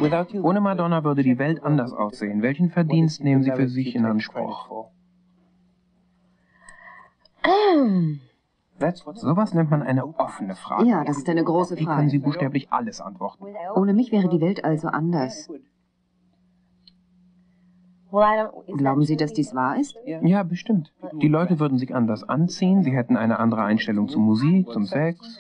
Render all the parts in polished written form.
Ohne Madonna würde die Welt anders aussehen. Welchen Verdienst nehmen Sie für sich in Anspruch? Sowas nennt man eine offene Frage. Ja, das ist eine große Wie können Sie Frage. buchstäblich alles antworten? Ohne mich wäre die Welt also anders. Glauben Sie, dass dies wahr ist? Ja, bestimmt. Die Leute würden sich anders anziehen, sie hätten eine andere Einstellung zur Musik, zum Sex.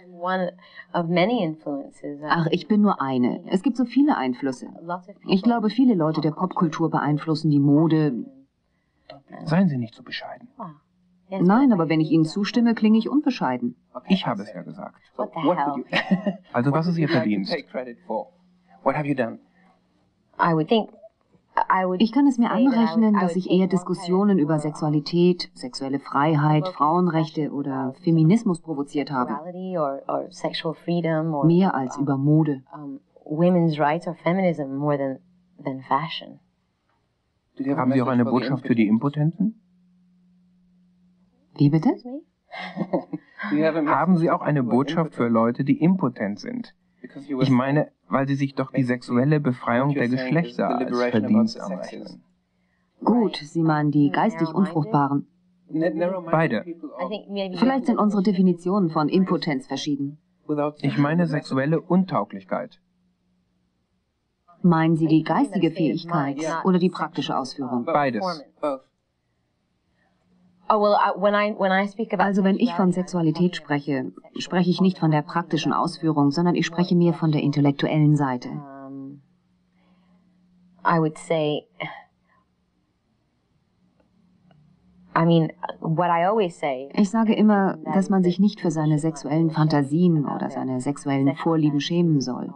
Ach, ich bin nur eine. Es gibt so viele Einflüsse. Ich glaube, viele Leute der Popkultur beeinflussen die Mode. Seien Sie nicht so bescheiden. Nein, aber wenn ich Ihnen zustimme, klinge ich unbescheiden. Ich habe es ja gesagt. Also was ist Ihr Verdienst? Ich kann es mir anrechnen, dass ich eher Diskussionen über Sexualität, sexuelle Freiheit, Frauenrechte oder Feminismus provoziert habe. Mehr als über Mode. Haben Sie auch eine Botschaft für die Impotenten? Wie bitte? Haben Sie auch eine Botschaft für Leute, die impotent sind? Ich meine, weil Sie sich doch die sexuelle Befreiung der Geschlechter als Verdienst anrechnen. Gut, Sie meinen die geistig Unfruchtbaren. Beide. Vielleicht sind unsere Definitionen von Impotenz verschieden. Ich meine sexuelle Untauglichkeit. Meinen Sie die geistige Fähigkeit oder die praktische Ausführung? Beides. Also wenn ich von Sexualität spreche, spreche ich nicht von der praktischen Ausführung, sondern ich spreche mehr von der intellektuellen Seite. Ich sage immer, dass man sich nicht für seine sexuellen Fantasien oder seine sexuellen Vorlieben schämen soll.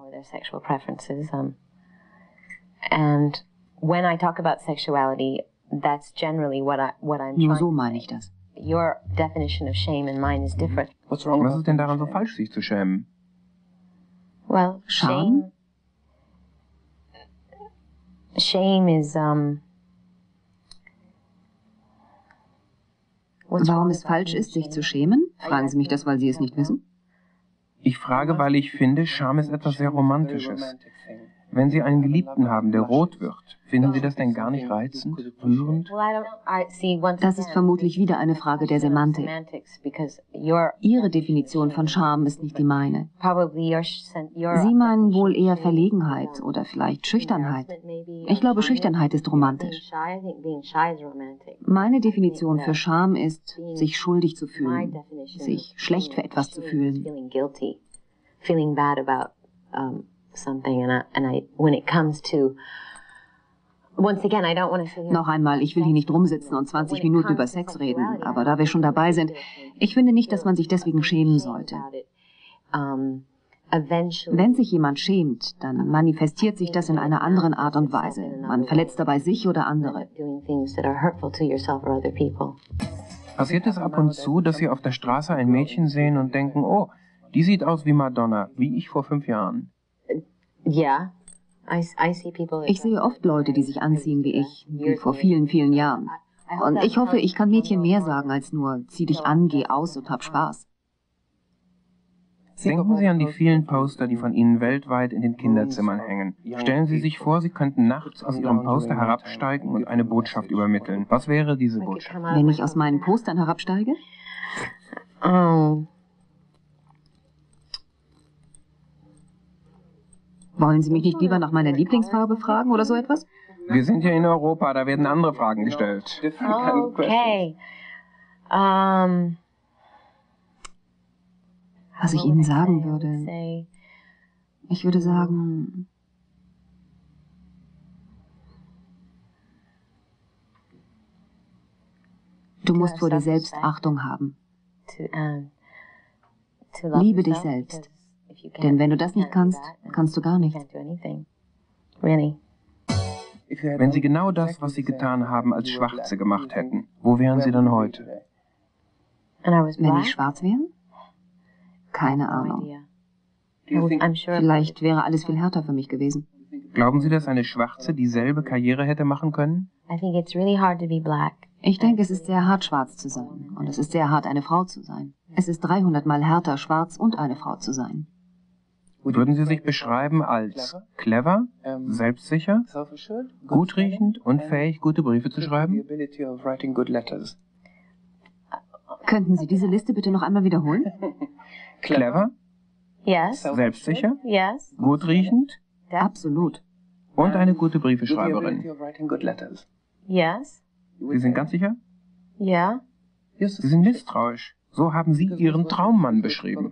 And when I talk about sexuality, that's generally what I'm Nur trying so to meine say. ich das. Your definition of shame and mine is different. Was ist denn daran so falsch, sich zu schämen? Well, Scham? Shame is Warum es falsch ist, sich zu schämen? Fragen Sie mich das, weil Sie es nicht wissen? Ich frage, weil ich finde, Scham ist etwas sehr Romantisches. Wenn Sie einen Geliebten haben, der rot wird, finden Sie das denn gar nicht reizend, rührend? Das ist vermutlich wieder eine Frage der Semantik. Ihre Definition von Scham ist nicht die meine. Sie meinen wohl eher Verlegenheit oder vielleicht Schüchternheit. Ich glaube, Schüchternheit ist romantisch. Meine Definition für Scham ist, sich schuldig zu fühlen, sich schlecht für etwas zu fühlen. Noch einmal, ich will hier nicht rumsitzen und 20 Minuten über Sex reden, aber da wir schon dabei sind, ich finde nicht, dass man sich deswegen schämen sollte. Wenn sich jemand schämt, dann manifestiert sich das in einer anderen Art und Weise. Man verletzt dabei sich oder andere. Passiert es ab und zu, dass Sie auf der Straße ein Mädchen sehen und denken, oh, die sieht aus wie Madonna, wie ich vor 5 Jahren? Ich sehe oft Leute, die sich anziehen wie ich, wie vor vielen, vielen Jahren. Und ich hoffe, ich kann Mädchen mehr sagen als nur, zieh dich an, geh aus und hab Spaß. Denken Sie an die vielen Poster, die von Ihnen weltweit in den Kinderzimmern hängen. Stellen Sie sich vor, Sie könnten nachts aus Ihrem Poster herabsteigen und eine Botschaft übermitteln. Was wäre diese Botschaft? Wenn ich aus meinen Postern herabsteige? Wollen Sie mich nicht lieber nach meiner Lieblingsfarbe fragen oder so etwas? Wir sind ja in Europa, da werden andere Fragen gestellt. Okay. Was ich Ihnen sagen würde, ich würde sagen, du musst vor dir selbst Achtung haben. Liebe dich selbst. Denn wenn du das nicht kannst, kannst du gar nichts. Wenn Sie genau das, was Sie getan haben, als Schwarze gemacht hätten, wo wären Sie dann heute? Wenn ich schwarz wäre? Keine Ahnung. Vielleicht wäre alles viel härter für mich gewesen. Glauben Sie, dass eine Schwarze dieselbe Karriere hätte machen können? Ich denke, es ist sehr hart, schwarz zu sein. Und es ist sehr hart, eine Frau zu sein. Es ist 300 Mal härter, schwarz und eine Frau zu sein. Würden Sie sich beschreiben als clever, selbstsicher, gutriechend und fähig, gute Briefe zu schreiben? Könnten Sie diese Liste bitte noch einmal wiederholen? Clever, Yes. selbstsicher, Yes. gutriechend Absolut. und eine gute Briefeschreiberin. Yes. Sie sind ganz sicher? Yeah. Sie sind misstrauisch. So haben Sie Ihren Traummann beschrieben.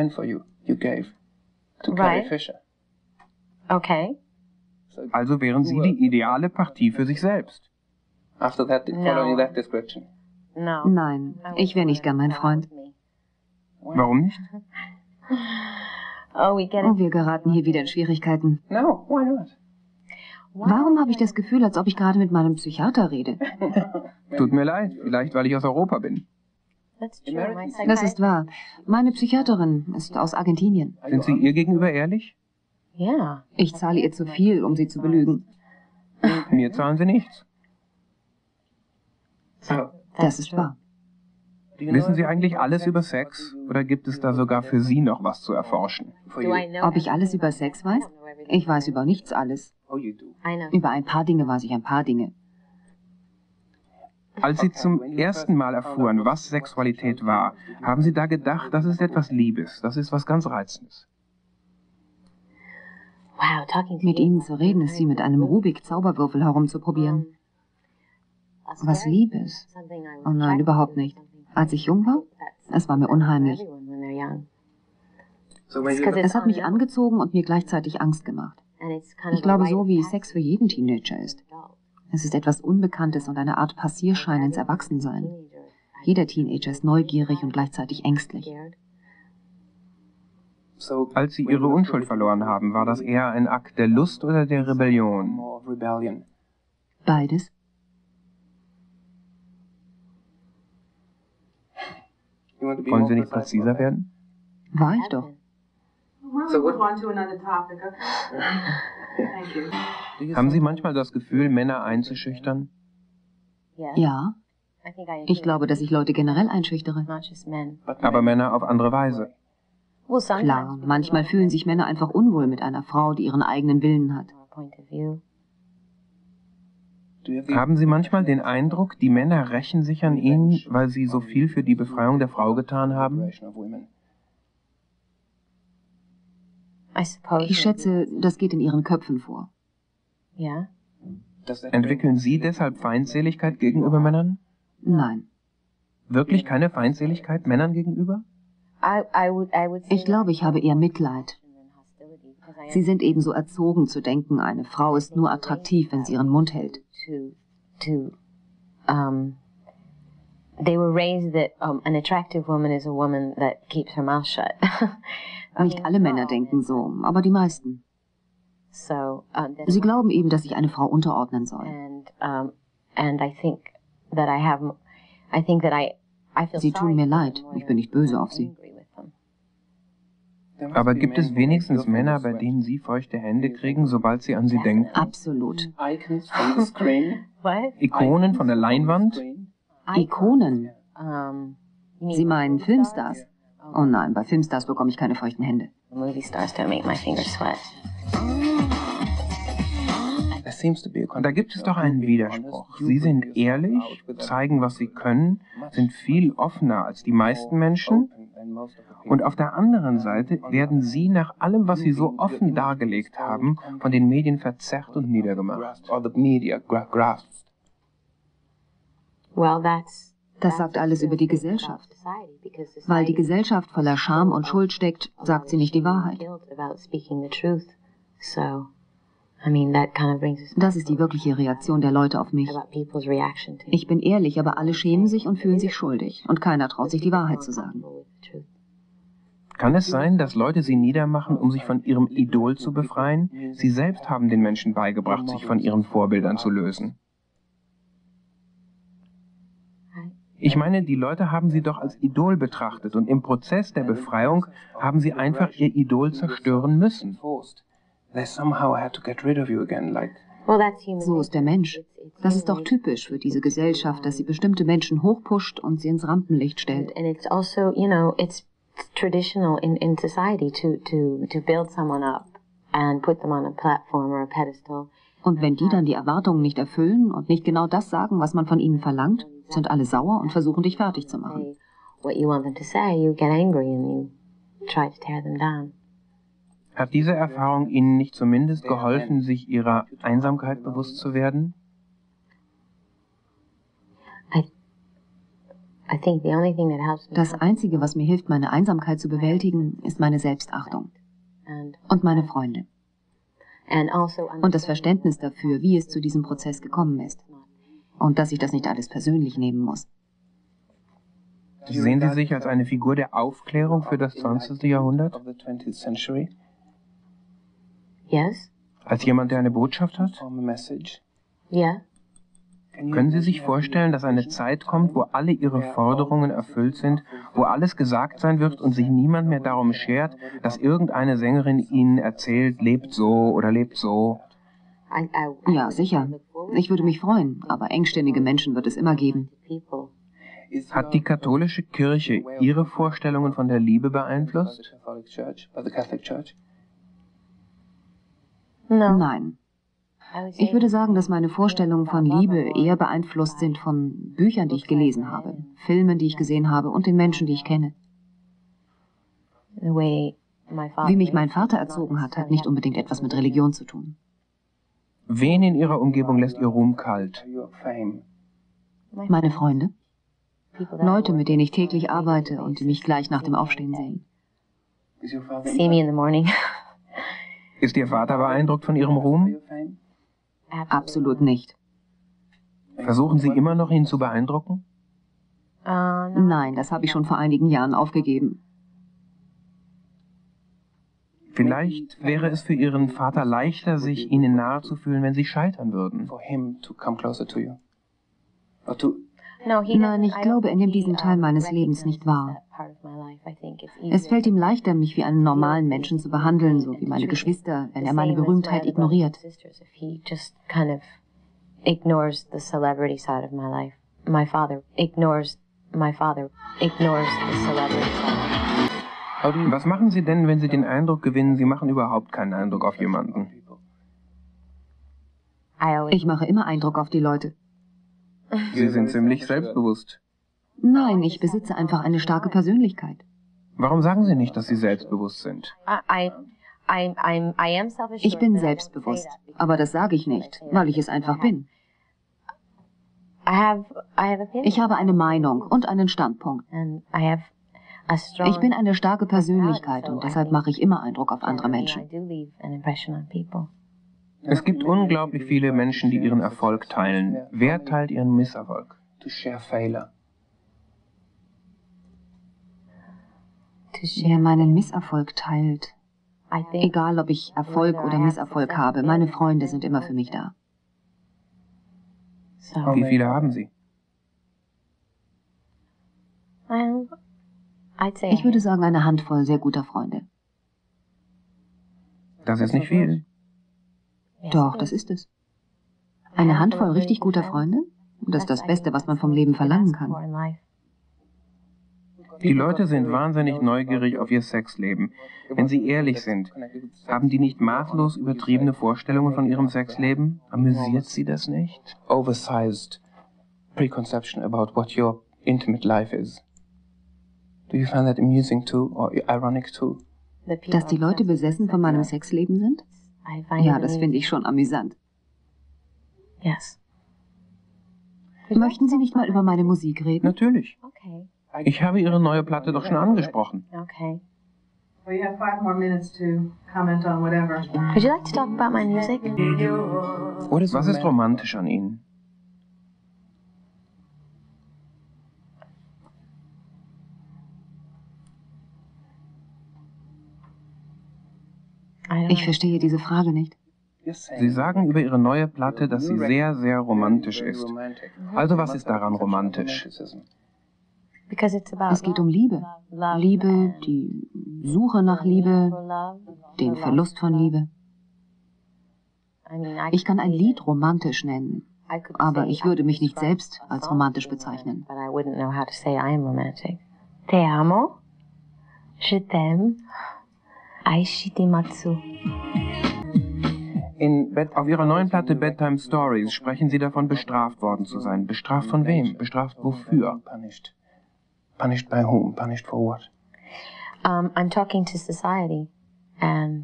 Right. Okay. Also wären Sie die ideale Partie für sich selbst. No. Nein, ich wäre nicht gern mein Freund. Warum nicht? Oh, we get Oh, it. wir geraten hier wieder in Schwierigkeiten. No, why not? Warum habe ich das Gefühl, als ob ich gerade mit meinem Psychiater rede? Tut mir leid, vielleicht weil ich aus Europa bin. That's true. My Das ist psychiatrist- wahr. Meine Psychiaterin ist aus Argentinien. Sind Sie ihr gegenüber ehrlich? Yeah. Ich zahle ihr zu viel, um sie zu belügen. Mir zahlen Sie nichts. Das ist wahr. Wissen Sie eigentlich alles über Sex? Oder gibt es da sogar für Sie noch was zu erforschen? Do I know Ob ich alles über Sex weiß? Ich weiß über nichts alles. I know. Über ein paar Dinge weiß ich ein paar Dinge. Als Sie zum ersten Mal erfuhren, was Sexualität war, haben Sie da gedacht, das ist etwas Liebes, das ist was ganz Reizendes. Wow, talking to Mit you. Ihnen zu reden ist wie mit einem Rubik-Zauberwürfel herumzuprobieren. Was Liebes? Oh nein, überhaupt nicht. Als ich jung war, es war mir unheimlich. Es hat mich angezogen und mir gleichzeitig Angst gemacht. Ich glaube, so wie Sex für jeden Teenager ist. Es ist etwas Unbekanntes und eine Art Passierschein ins Erwachsensein. Jeder Teenager ist neugierig und gleichzeitig ängstlich. Als Sie Ihre Unschuld verloren haben, war das eher ein Akt der Lust oder der Rebellion? Beides. Wollen Sie nicht präziser werden? War ich doch. We'll move on to another topic. Okay. Thank you. Haben Sie manchmal das Gefühl, Männer einzuschüchtern? Ja, ich glaube, dass ich Leute generell einschüchtere. Not just men. Aber Männer auf andere Weise. Well, sometimes Klar, manchmal fühlen sich Männer einfach unwohl mit einer Frau, die ihren eigenen Willen hat. point of view. Haben Sie manchmal den Eindruck, die Männer rächen sich an Ihnen, weil sie so viel für die Befreiung der Frau getan haben? I suppose. Ich schätze, das geht in ihren Köpfen vor. Yeah. Entwickeln Sie deshalb Feindseligkeit gegenüber Männern? Nein. Wirklich keine Feindseligkeit Männern gegenüber? I would say Ich glaube, ich habe eher Mitleid. Sie sind ebenso erzogen zu denken, eine Frau ist nur attraktiv, wenn sie ihren Mund hält. They were raised that an attractive woman is a woman that keeps her mouth shut. Nicht alle Männer denken so, aber die meisten. So, Sie glauben eben, dass sich eine Frau unterordnen soll. and I think that I feel Sie tun sorry mir for leid. them more Ich bin nicht böse auf sie. than angry with them. Aber gibt es wenigstens Männer, bei denen Sie feuchte Hände kriegen, sobald Sie an sie denken? Absolut. What? Ikonen von der Leinwand? Ikonen. You Sie meinen Filmstars? Oh nein, bei Filmstars bekomme ich keine feuchten Hände. movie stars don't make my fingers sweat. Da gibt es doch einen Widerspruch. Sie sind ehrlich, zeigen, was sie können, sind viel offener als die meisten Menschen. Und auf der anderen Seite werden sie nach allem, was sie so offen dargelegt haben, von den Medien verzerrt und niedergemacht. Well, Das sagt alles über die Gesellschaft. Weil die Gesellschaft voller Scham und Schuld steckt, sagt sie nicht die Wahrheit. Das ist die wirkliche Reaktion der Leute auf mich. Ich bin ehrlich, aber alle schämen sich und fühlen sich schuldig. Und keiner traut sich, die Wahrheit zu sagen. Kann es sein, dass Leute sie niedermachen, um sich von ihrem Idol zu befreien? Sie selbst haben den Menschen beigebracht, sich von ihren Vorbildern zu lösen. Ich meine, die Leute haben sie doch als Idol betrachtet und im Prozess der Befreiung haben sie einfach ihr Idol zerstören müssen. So ist der Mensch. Das ist doch typisch für diese Gesellschaft, dass sie bestimmte Menschen hochpusht und sie ins Rampenlicht stellt. And it's also, you know, it's traditional in society to build someone up and put them on a platform or a pedestal. Und wenn die dann die Erwartungen nicht erfüllen und nicht genau das sagen, was man von ihnen verlangt, sind alle sauer und versuchen, dich fertig zu machen. What you want them to say, you get angry and you try to tear them down. Hat diese Erfahrung Ihnen nicht zumindest geholfen, sich Ihrer Einsamkeit bewusst zu werden? I think the only thing that helps me Das Einzige, was mir hilft, meine Einsamkeit zu bewältigen, ist meine Selbstachtung und meine Freunde. Und das Verständnis dafür, wie es zu diesem Prozess gekommen ist. Und dass ich das nicht alles persönlich nehmen muss. Sehen Sie sich als eine Figur der Aufklärung für das 20. Jahrhundert? Yes. Als jemand, der eine Botschaft hat? Yeah. Können Sie sich vorstellen, dass eine Zeit kommt, wo alle Ihre Forderungen erfüllt sind, wo alles gesagt sein wird und sich niemand mehr darum schert, dass irgendeine Sängerin Ihnen erzählt, lebt so oder lebt so? Ja, sicher. Ich würde mich freuen, aber engständige Menschen wird es immer geben. Hat die katholische Kirche Ihre Vorstellungen von der Liebe beeinflusst? Nein. Ich würde sagen, dass meine Vorstellungen von Liebe eher beeinflusst sind von Büchern, die ich gelesen habe, Filmen, die ich gesehen habe und den Menschen, die ich kenne. Wie mich mein Vater erzogen hat, hat nicht unbedingt etwas mit Religion zu tun. Wen in Ihrer Umgebung lässt Ihr Ruhm kalt? Meine Freunde. Leute, mit denen ich täglich arbeite und die mich gleich nach dem Aufstehen sehen. See me in the morning. Ist Ihr Vater beeindruckt von Ihrem Ruhm? Absolut nicht. Versuchen Sie immer noch, ihn zu beeindrucken? Nein, das habe ich schon vor einigen Jahren aufgegeben. Vielleicht wäre es für Ihren Vater leichter, sich Ihnen nahe zu fühlen, wenn Sie scheitern würden. Nein, ich glaube, er nimmt diesen Teil meines Lebens nicht wahr. Es fällt ihm leichter, mich wie einen normalen Menschen zu behandeln, so wie meine Geschwister, wenn er meine Berühmtheit ignoriert. Was machen Sie denn, wenn Sie den Eindruck gewinnen, Sie machen überhaupt keinen Eindruck auf jemanden? Ich mache immer Eindruck auf die Leute. Sie sind ziemlich selbstbewusst. Nein, ich besitze einfach eine starke Persönlichkeit. Warum sagen Sie nicht, dass Sie selbstbewusst sind? Ich bin selbstbewusst, aber das sage ich nicht, weil ich es einfach bin. Ich habe eine Meinung und einen Standpunkt. Ich bin eine starke Persönlichkeit und deshalb mache ich immer Eindruck auf andere Menschen. Es gibt unglaublich viele Menschen, die ihren Erfolg teilen. Wer teilt ihren Misserfolg? Wer meinen Misserfolg teilt, egal ob ich Erfolg oder Misserfolg habe, meine Freunde sind immer für mich da. Wie viele haben Sie? Ich würde sagen, eine Handvoll sehr guter Freunde. Das ist nicht viel. Doch, das ist es. Eine Handvoll richtig guter Freunde? Das ist das Beste, was man vom Leben verlangen kann. Die Leute sind wahnsinnig neugierig auf ihr Sexleben. Wenn sie ehrlich sind, haben die nicht maßlos übertriebene Vorstellungen von ihrem Sexleben? Amüsiert sie das nicht? Oversized preconception about what your intimate life is. Do you find that amusing too or ironic too? Dass die Leute besessen von meinem Sexleben sind? Ja, das finde ich schon amüsant. Yes. Möchten Sie nicht mal über meine Musik reden? Natürlich. Okay. Ich habe Ihre neue Platte doch schon angesprochen. Okay. Well, you have 5 more minutes to comment on whatever. Would you like to talk about my music? Was ist romantisch an Ihnen? Ich verstehe diese Frage nicht. Sie sagen über Ihre neue Platte, dass sie sehr, sehr romantisch ist. Also was ist daran romantisch? Es geht um Liebe. Liebe, die Suche nach Liebe, den Verlust von Liebe. Ich kann ein Lied romantisch nennen, aber ich würde mich nicht selbst als romantisch bezeichnen. Te amo. Je t'aime. Aishitimatsu. Auf Ihrer neuen Platte Bedtime Stories sprechen Sie davon, bestraft worden zu sein. Bestraft von wem? Bestraft wofür? Punished by whom? Punished for what? I'm talking to society, and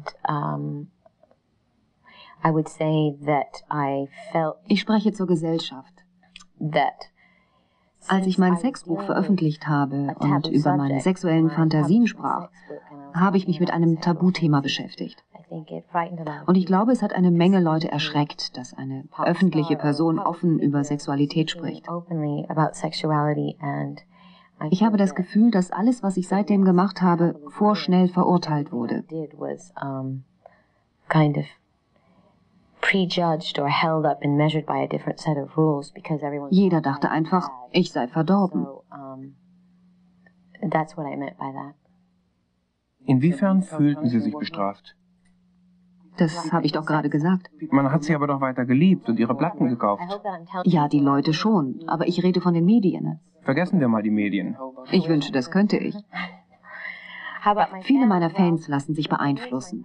I would say that I felt Ich spreche zur Gesellschaft. that Als ich mein Sexbuch veröffentlicht habe und über meine sexuellen Fantasien sprach, habe ich mich mit einem Tabuthema beschäftigt. Und ich glaube, es hat eine Menge Leute erschreckt, dass eine öffentliche Person offen über Sexualität spricht. Ich habe das Gefühl, dass alles, was ich seitdem gemacht habe, vorschnell verurteilt wurde. Jeder dachte einfach, ich sei verdorben. Inwiefern fühlten Sie sich bestraft? Das habe ich doch gerade gesagt. Man hat Sie aber doch weiter geliebt und Ihre Platten gekauft. Ja, die Leute schon, aber ich rede von den Medien. Vergessen wir mal die Medien. Ich wünschte, das könnte ich. Viele meiner Fans lassen sich beeinflussen.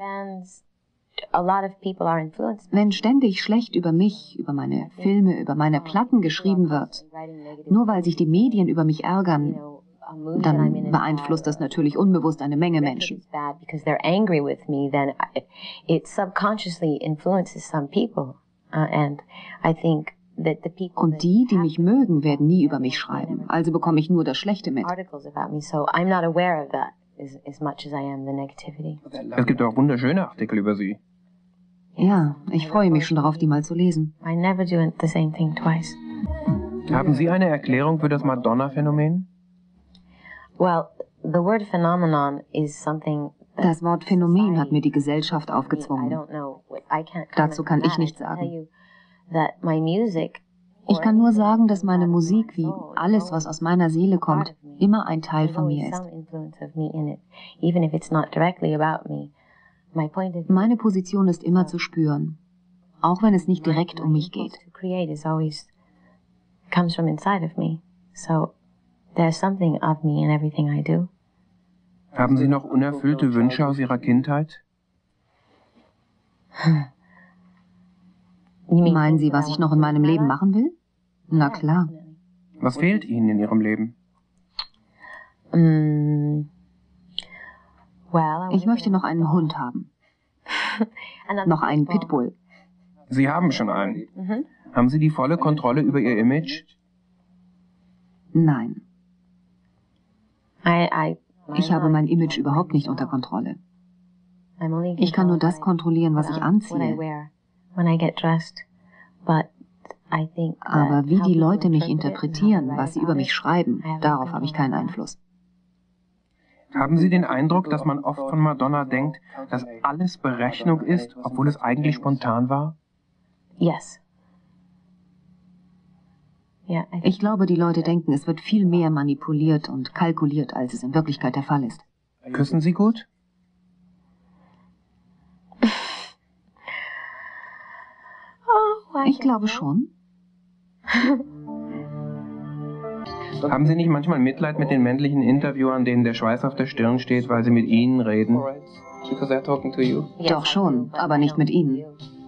Wenn ständig schlecht über mich, über meine Filme, über meine Platten geschrieben wird, nur weil sich die Medien über mich ärgern, dann beeinflusst das natürlich unbewusst eine Menge Menschen. Und die, die mich mögen, werden nie über mich schreiben. Also bekomme ich nur das Schlechte mit. Es gibt auch wunderschöne Artikel über Sie. Ja, ich freue mich schon darauf, die mal zu lesen. Haben Sie eine Erklärung für das Madonna-Phänomen? Das Wort Phänomen hat mir die Gesellschaft aufgezwungen. Dazu kann ich nichts sagen. Ich kann nur sagen, dass meine Musik, wie alles, was aus meiner Seele kommt, immer ein Teil von mir ist. Meine Position ist immer zu spüren, auch wenn es nicht direkt um mich geht. Haben Sie noch unerfüllte Wünsche aus Ihrer Kindheit? Meinen Sie, was ich noch in meinem Leben machen will? Na klar. Was fehlt Ihnen in Ihrem Leben? Ich möchte noch einen Hund haben. Noch einen Pitbull. Sie haben schon einen. Haben Sie die volle Kontrolle über Ihr Image? Nein. Ich habe mein Image überhaupt nicht unter Kontrolle. Ich kann nur das kontrollieren, was ich anziehe. Aber wie die Leute mich interpretieren, was sie über mich schreiben, darauf habe ich keinen Einfluss. Haben Sie den Eindruck, dass man oft von Madonna denkt, dass alles Berechnung ist, obwohl es eigentlich spontan war? Ich glaube, die Leute denken, es wird viel mehr manipuliert und kalkuliert, als es in Wirklichkeit der Fall ist. Küssen Sie gut? Ich glaube schon. Haben Sie nicht manchmal Mitleid mit den männlichen Interviewern, denen der Schweiß auf der Stirn steht, weil sie mit Ihnen reden? Doch schon, aber nicht mit Ihnen.